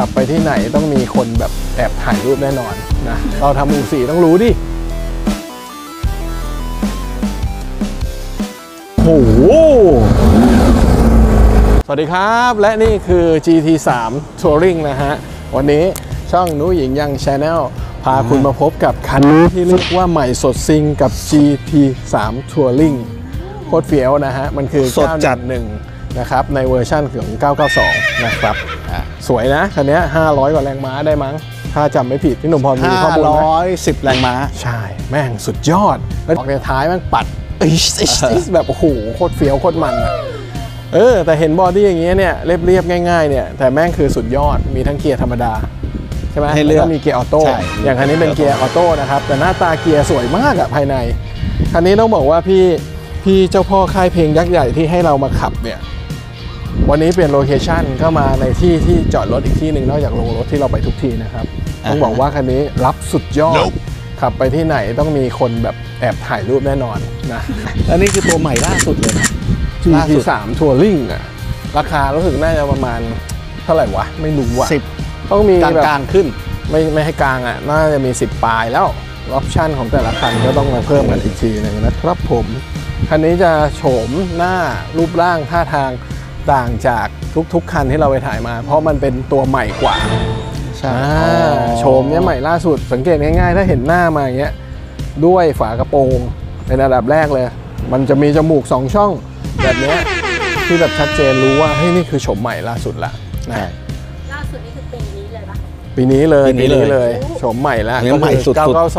ขับไปที่ไหนต้องมีคนแบบแอบถ่ายรูปแน่นอนนะเราทำอู่4ต้องรู้ดิโอ้โหสวัสดีครับและนี่คือ GT3 Touring นะฮะวันนี้ช่องนุ้ยหญิงยัง Channel พาคุณมาพบกับคันนี้ที่เรียกว่าใหม่สดซิงกับ GT3 Touring โคตรเฟี้ยวนะฮะมันคือสดจัด1นะครับในเวอร์ชั่นของ992นะครับสวยนะคันนี้500กว่าแรงม้าได้มั้งถ้าจำไม่ผิดพี่หนุ่มพอมีข้อมูลไหม 510 แรงม้าใช่แม่งสุดยอดแล้วออกในท้ายมันปัดแบบโอ้โหโคตรเฟี้ยวโคตรมันแต่เห็นบอดี้อย่างเงี้ยเนี่ยเรียบง่ายๆเนี่ยแต่แม่งคือสุดยอดมีทั้งเกียร์ธรรมดาใช่ไหมแล้วก็มีเกียร์ออโต้อย่างคันนี้เป็นเกียร์ออโต้นะครับแต่หน้าตาเกียร์สวยมากอะภายในคันนี้ต้องบอกว่าพี่เจ้าพ่อค่ายเพลงยักษ์ใหญ่ที่ให้เรามาขับเนี่ยวันนี้เปลี่ยนโลเคชั่นก็มาในที่จอดรถอีกที่หนึ่งนอกจากโรงรถที่เราไปทุกทีนะครับต้องบอกว่าคันนี้รับสุดยอดขับไปที่ไหนต้องมีคนแบบแอบถ่ายรูปแน่นอนนะและนี่คือตัวใหม่ล่าสุดเลยนะ GT3 Touring อะราคารู้สึกน่าจะประมาณเท่าไหร่วะไม่รู้อะต้องมีแบบกลางขึ้นไม่ให้กลางอะน่าจะมี10ปลายแล้วออปชั่นของแต่ละคันก็ต้องมาเพิ่มกันอีกทีนึงนะครับผมคันนี้จะโฉมหน้ารูปร่างท่าทางต่างจากทุกคันที่เราไปถ่ายมาเพราะมันเป็นตัวใหม่กว่าใช่โฉมเนี้ยใหม่ล่าสุดสังเกตง่ายๆถ้าเห็นหน้ามาอย่างเงี้ยด้วยฝากระโปรงเป็นอันดับแรกเลยมันจะมีจมูก2ช่องแบบเนี้ยที่แบบชัดเจนรู้ว่าเฮ้ยนี่คือโฉมใหม่ล่าสุดละล่าสุดนี่คือปีนี้เลยปะปีนี้เลยโฉมใหม่แล้วก็คือ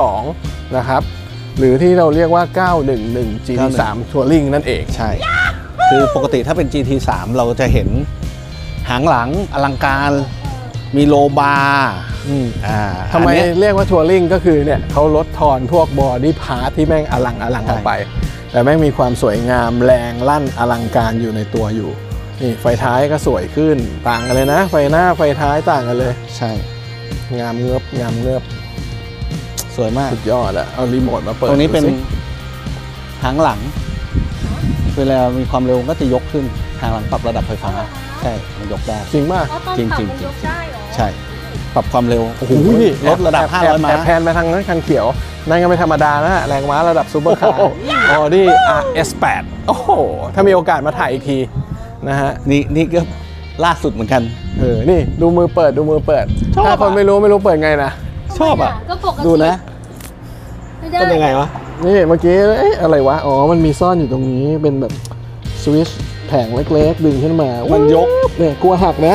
992นะครับหรือที่เราเรียกว่า911 GT3 Touring นั่นเองใช่คือปกติถ้าเป็น GT3 เราจะเห็นหางหลังอลังการมีโลบาร์ทำไมเรียกว่าทัวริงก็คือเนี่ยเขาลดทอนพวกบอดี้พาร์ทที่แม่งอลังออกไปแต่แม่งมีความสวยงามแรงลั่นอลังการอยู่ในตัวอยู่นี่ไฟท้ายก็สวยขึ้นต่างกันเลยนะไฟหน้าไฟท้ายต่างกันเลยใช่งามเงือบสวยมากสุดยอดอะเอารีโมทมาเปิดตรงนี้เป็นหางหลังเวลามีความเร็วก็จะยกขึ้นหางหลังปรับระดับไฟฟ้าใช่มันยกได้จริงป่ะจริงใช่ปรับความเร็วโอ้โหลดระดับ500 ม้าแพนไปทางนั้นคันเขียวนั่นก็ไม่ธรรมดานะแรงม้าระดับซูเปอร์คาร์Audi RS8 โอ้โหถ้ามีโอกาสมาถ่ายอีกทีนะฮะนี่ก็ล่าสุดเหมือนกันนี่ดูมือเปิดถ้าคนไม่รู้เปิดไงนะชอบอ่ะดูนะเป็นยังไงวะนี่เมื่อกี้อะไรวะอ๋อมันมีซ่อนอยู่ตรงนี้เป็นแบบสวิตช์แผงเล็กๆดึงขึ้นมามันยกเนี่ยกลัวหักนะ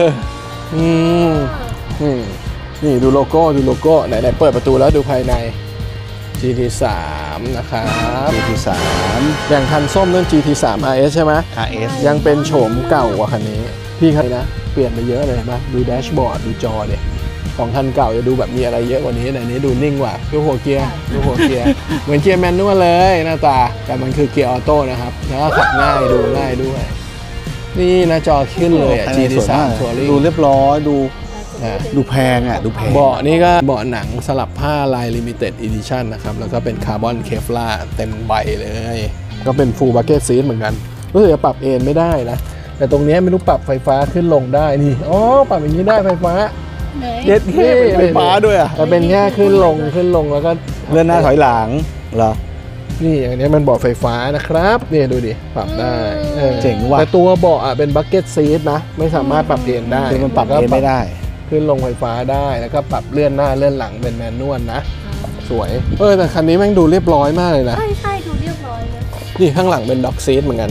นี่ดูโลโก้ไหนเปิดประตูแล้วดูภายใน GT3 นะครับ GT3 อย่างคันส้มนั่น GT3 RS ใช่ไหม RS ยังเป็นโฉมเก่ากว่าคันนี้พี่คันนี้นะเปลี่ยนไปเยอะเลยนะดูแดชบอร์ดดูจอเนี่ยของคันเก่าจะดูแบบมีอะไรเยอะกว่านี้แต่นี้ดูนิ่งกว่าดูหัวเกียร์เหมือนเกียร์แมนนวลเลยหน้าตาแต่มันคือเกียร์ออโต้นะครับแล้วก็ขับง่ายดูง่ายด้วยนี่หน้าจอขึ้นเลยอ่ะ GT3 Touring ดูเรียบร้อยดูแพงอ่ะดูแพงเบาะนี่ก็เบาะหนังสลับผ้าลาย Limited Edition นะครับแล้วก็เป็นคาร์บอนเคฟลาร์เต็มใบเลยก็เป็น Full Bucket Seat เหมือนกันรู้สึกจะปรับเอนไม่ได้นะแต่ตรงนี้ไม่รู้ปรับไฟฟ้าขึ้นลงได้นี่ปรับอย่างนี้ได้ไฟฟ้าเย็ดไฟฟ้าด้วยอ่ะแต่เป็นแค่ขึ้นลงแล้วก็เลื่อนหน้าถอยหลังเหรอนี่อย่างนี้มันเบาะไฟฟ้านะครับนี่ดูดิปรับได้เจ๋งว่ะแต่ตัวเบาะเป็น Bucket Seat นะไม่สามารถปรับเอนได้คือมันปรับเอนไม่ได้ขึ้นลงไฟฟ้าได้แล้วก็ปรับเลื่อนหน้าเลื่อนหลังเป็นแมนนวลนะสวยแต่คันนี้แม่งดูเรียบร้อยมากเลยนะใช่ดูเรียบร้อยเลยนี่ข้างหลังเป็นด็อกซีทเหมือนกัน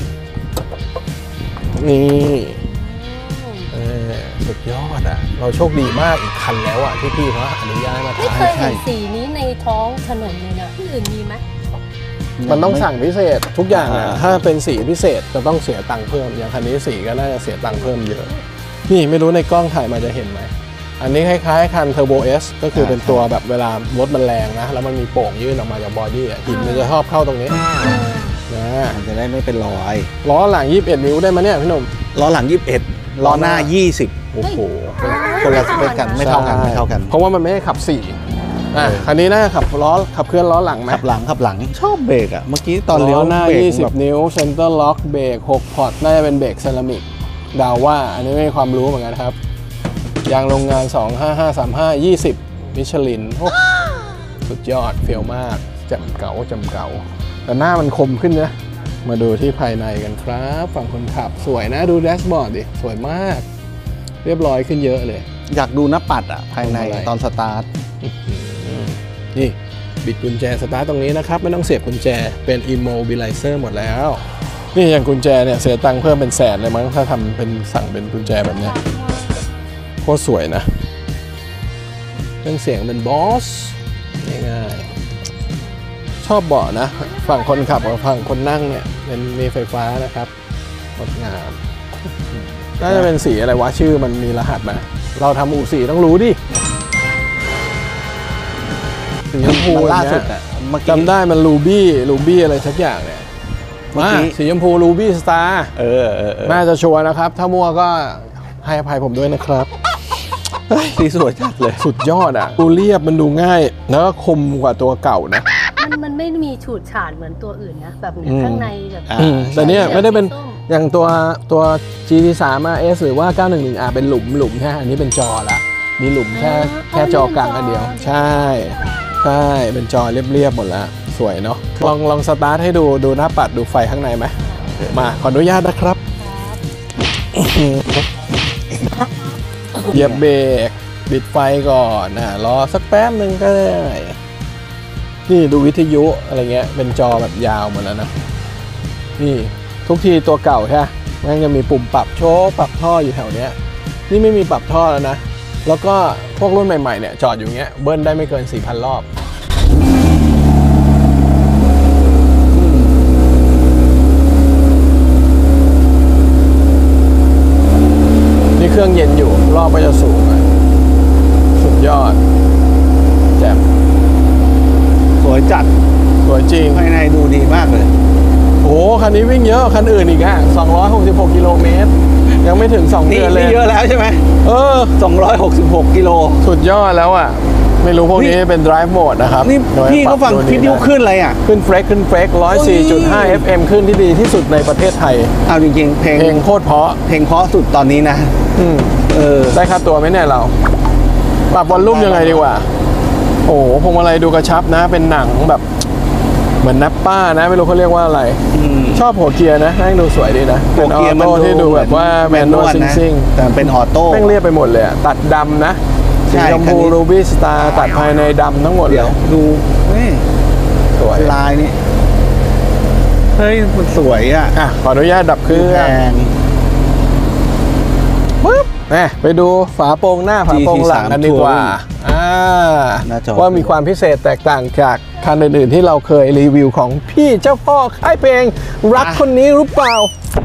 นี่สุดยอดอ่ะเราโชคดีมากอีกคันแล้วอ่ะที่พี่เขาอนุญาตมาถ่ายไม่เคยเห็นสีนี้ในท้องถนนเลยนะที่อื่นมีไหมมันต้องสั่งพิเศษทุกอย่างอ่ะถ้าเป็นสีพิเศษจะต้องเสียตังค์เพิ่มอย่างคันนี้สีก็น่าจะเสียตังค์เพิ่มเยอะนี่ไม่รู้ในกล้องถ่ายมาจะเห็นไหมอันนี้คล้ายๆคัน Turbo S ก็คือเป็นตัวแบบเวลารถมันแรงนะแล้วมันมีโป่งยื่นออกมาจากบอดี้หินมันจะชอบเข้าตรงนี้นะมันจะได้ไม่เป็นรอยล้อหลัง21 นิ้วได้ไหมเนี่ยพี่หนุ่มล้อหลัง21ล้อหน้า20โอ้โหคนละเป็นกันไม่เท่ากันเพราะว่ามันไม่ได้ขับ4คันนี้น่าจะขับเคลื่อนล้อหลังไหมขับหลังชอบเบรกอ่ะเมื่อกี้ตอนเลี้ยวหน้า20 นิ้วเซนเตอร์ล็อกเบรก6 พอร์ตน่าจะเป็นเบรกเซรามิกดาวว่าอันนี้ไม่มีความรู้เหมือนกันครับยางโรงงาน 25535 20มิชลินสุดยอดเฟี้ยวมากจำเก่าแต่หน้ามันคมขึ้นนะมาดูที่ภายในกันครับฝั่งคนขับสวยนะดูแดชบอร์ดดิสวยมากเรียบร้อยขึ้นเยอะเลยอยากดูหน้าปัดอ่ะภายในอะไรตอนสตาร์ทนี่บิดกุญแจสตาร์ทตรงนี้นะครับไม่ต้องเสียบกุญแจเป็น immobilizer หมดแล้วนี่อย่างกุญแจเนี่ยเสียตังค์เพิ่มเป็นแสนเลยมั้งถ้าทำเป็นสั่งเป็นกุญแจแบบเนี้ยโคตรสวยนะเครื่องเสียงเป็นบอสง่ายๆชอบเบาะนะฝั่งคนขับกับฝั่งคนนั่งเนี่ยเป็นมีไฟฟ้านะครับงดงามน่าจะเป็นสีอะไรวะชื่อมันมีรหัสไหมเราทำอู่สีต้องรู้ดิสีชมพูมันล่าสุดเนี่ยอ่ะเมื่อกี้จำได้มันรูบี้อะไรสักอย่างเนี่ยเมื่อมากี้สีชมพูรูบี้สตาร์เออน่าจะชัวร์นะครับ ถ้ามั่วก็ให้อภัยผมด้วยนะครับสีสวยจัดเลยสุดยอดอ่ะดูเรียบมันดูง่ายแล้วก็คมกว่าตัวเก่านะมันไม่มีฉูดฉาดเหมือนตัวอื่นนะแบบเนี้ยข้างในแบบแต่เนี่ยไม่ได้เป็นส้มอย่างตัว GT3 RS หรือว่า 911R เป็นหลุมใช่อันนี้เป็นจอละมีหลุมแค่จอกลางอันเดียว ใช่เป็นจอเรียบๆหมดแล้วสวยเนาะลองสตาร์ทให้ดูหน้าปัดดูไฟข้างในไหมมาขออนุญาตนะครับเหยียบเบรกบิดไฟก่อนรอสักแป๊บหนึ่งก็ได้นี่ดูวิทยุอะไรเงี้ยเป็นจอแบบยาวหมดแล้วนะนี่ทุกทีตัวเก่าใช่ไหมแม่งจะมีปุ่มปรับโชคปรับท่ออยู่แถวเนี้ยนี่ไม่มีปรับท่อแล้วนะแล้วก็พวกรุ่นใหม่ๆเนี่ยจอดอยู่เงี้ยเบิ้ลได้ไม่เกิน 4,000 รอบนี่เครื่องเย็นอยู่รอบก็จะสูงสุดยอดแจ่มสวยจัดสวยจริงภายในดูดีมากเลยโอ้คันนี้วิ่งเยอะคันอื่นอีก266 กิโลเมตรยังไม่ถึง 2 เดือนเลยนี่เยอะแล้วใช่ไหม 266 กิโลสุดยอดแล้วอ่ะไม่รู้พวกนี้เป็น drive mode นะครับนี่พี่ก็ฟังวิทยุขึ้นอะไรอ่ะขึ้นเฟรก 104.5 FM ขึ้นที่ดีที่สุดในประเทศไทยเอาจริงๆเพลงโคตรเพราะเพลงเพราะสุดตอนนี้นะได้ค่าตัวไหมเนี่ยเรา ปรับวอลลุ่มยังไงดีกว่า โอ้โหพวงมาลัยดูกระชับนะ เป็นหนังแบบเหมือนนัปป้านะ ไม่รู้เขาเรียกว่าอะไร ชอบหัวเกียร์นะนั่งดูสวยดีนะ เป็นออโต้ที่ดูแบบว่าแมนนวลซิ่งแต่เป็นออโต้แม่งเรียบไปหมดเลยอะตัดดำนะสีชมพูรูบี้สตาร์ตัดภายในดำทั้งหมดเลเดี๋ยวย ดูนี่สวยลายนี่เฮ้ยมันสวยอ่ะขออนุญาตดับเครื่องแพงปึ๊บไปดูฝาโปร่งหน้าฝาโปร่งหลังกันดีกว่าว่ามีความพิเศษแตกต่างจากคันอื่นๆที่เราเคยรีวิวของพี่เจ้าพ่อค่ายเพลงรักคนนี้หรือเปล่า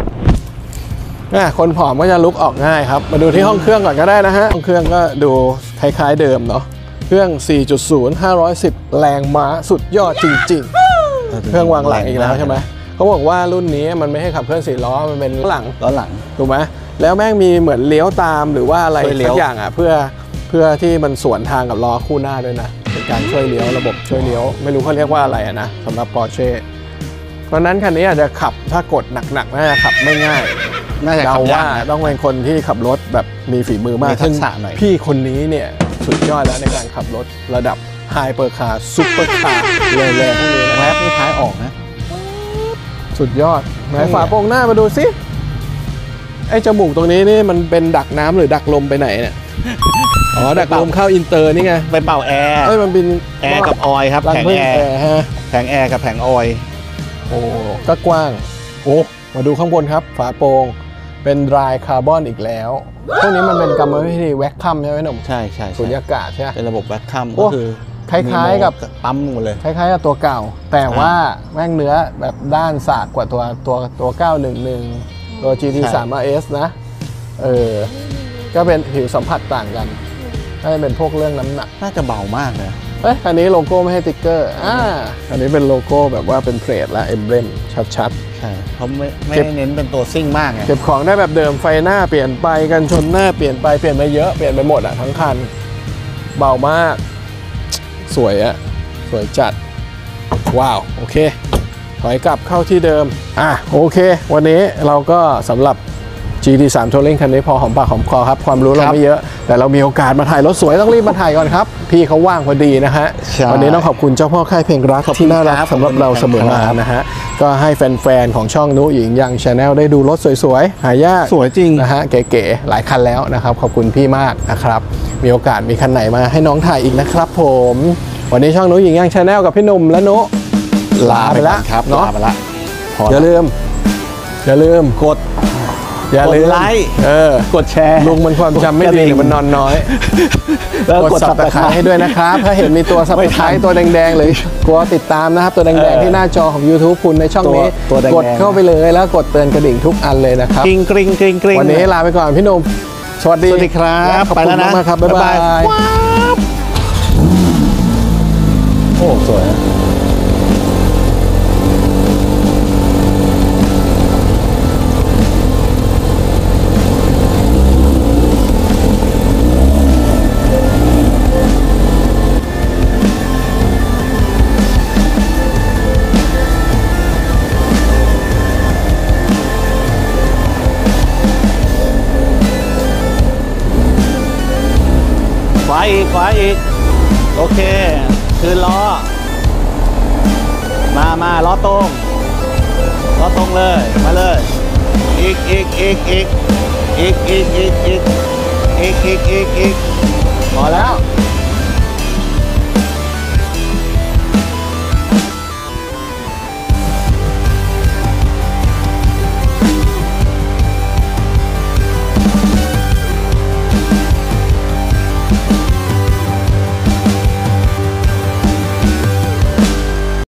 คนผอมก็จะลุกออกง่ายครับมาดูที่ห้องเครื่องก่อนก็ได้นะฮะห้องเครื่องก็ดูคล้ายๆเดิมเนาะเครื่อง 4.0 510 แรงม้าสุดยอดจริงๆเครื่องวางหลังอีกแล้วใช่ไหมเขาบอกว่ารุ่นนี้มันไม่ให้ขับเคลื่อน4ล้อมันเป็นล้อหลังถูกไหมแล้วแม่งมีเหมือนเลี้ยวตามหรือว่าอะไรสักอย่างเพื่อที่มันสวนทางกับล้อคู่หน้าด้วยนะเป็นการช่วยเลี้ยวระบบช่วยเลี้ยวไม่รู้เขาเรียกว่าอะไรนะสำหรับ Porsche เพราะนั้นคันนี้อาจจะขับถ้ากดหนักๆน่าจะขับไม่ง่ายเดาว่าต้องเป็นคนที่ขับรถแบบมีฝีมือมากซึ่งพี่คนนี้เนี่ยสุดยอดแล้วในการขับรถระดับไฮเปอร์คาร์ซุปเปอร์คาร์เลยพวกนี้นะแวบนี่ท้ายออกนะสุดยอดไหนฝาโปร่งหน้ามาดูสิไอ้จมูกตรงนี้นี่มันเป็นดักน้ำหรือดักลมไปไหนเนี่ยอ๋อดักลมเข้าอินเตอร์นี่ไงไปเป่าแอร์มันเป็นแอร์กับออยครับแผงแอร์ฮะแผงแอร์กับแผงออยโอ้ก็กว้างโอ้มาดูข้างบนครับฝาโปร่งเป็นดรายคาร์บอนอีกแล้วพวกนี้มันเป็นกรรมวิธีแว็กคัมใช่ไหมหนุ่มใช่สุญญากาศใช่ไหมเป็นระบบแว็กคัมก็คือคล้ายๆกับปั๊มหมดเลยคล้ายๆกับตัวเก่าแต่ว่าแม่งเนื้อแบบด้านสากกว่าตัว911ตัว GT3 RS นะก็เป็นผิวสัมผัสต่างกันน่าจะเป็นพวกเรื่องน้ำหนักน่าจะเบามากเลยอันนี้โลโก้ไม่ให้ติ๊กเกอร์อันนี้เป็นโลโก้แบบว่าเป็นเพลทและเอมเบลมชัดๆใช่เขาไม่เน้นเป็นตัวซิ่งมากไงเก็บของได้แบบเดิมไฟหน้าเปลี่ยนไปกันชนหน้าเปลี่ยนไปเปลี่ยนไปเยอะเปลี่ยนไปหมดทั้งคันเบามากสวยสวยจัดว้าวโอเคถอยกลับเข้าที่เดิมโอเควันนี้เราก็สำหรับ GT3 Touring คันนี้พอหอมปากหอมคอครับความรู้เราไม่เยอะแต่เรามีโอกาสมาถ่ายรถสวยต้องรีบมาถ่ายก่อนครับพี่เขาว่างพอดีนะฮะใช่วันนี้ต้องขอบคุณเจ้าพ่อค่ายเพลงรักขอบคุณที่น่ารักครับสำหรับเราเสมอมาขอบคุณครับนะฮะก็ให้แฟนๆของช่องนุหญิงยังชาแนลได้ดูรถสวยๆหายากสวยจริงนะฮะเก๋ๆหลายคันแล้วนะครับขอบคุณพี่มากนะครับมีโอกาสมีคันไหนมาให้น้องถ่ายอีกนะครับผมวันนี้ช่องนุหญิงยังชาแนลกับพี่หนุ่มและนุลาไปแล้วครับเนาะลาไปละพออย่าลืมกดอย่าลืมกดไลค์ กดแชร์ลุงมันความจำไม่ดีหรือมันนอนน้อยแล้วกกดดสับตะไคร้ Subscribe ให้ด้วยนะครับ ถ้าเห็นมีตัวสับตะไคร้ตัวแดงๆหรือกลัวติดตามนะครับตัวแดงๆที่หน้าจอของ YouTube คุณในช่องนี้ตัวแดงๆกดเข้าไปเลยแล้วกดเตือนกระดิ่งทุกอันเลยนะครับกริ๊งกริ๊งกริ๊งกริ๊งวันนี้ลาไปก่อนพี่หนุ่มสวัสดีสวัสดีครับขอบไปคุแล้วณนะมากๆครับบ๊ายบายโอ้สวยขวาอีก โอเค คืนล้อ มาล้อตรงเลย มาเลย อีกพอแล้ว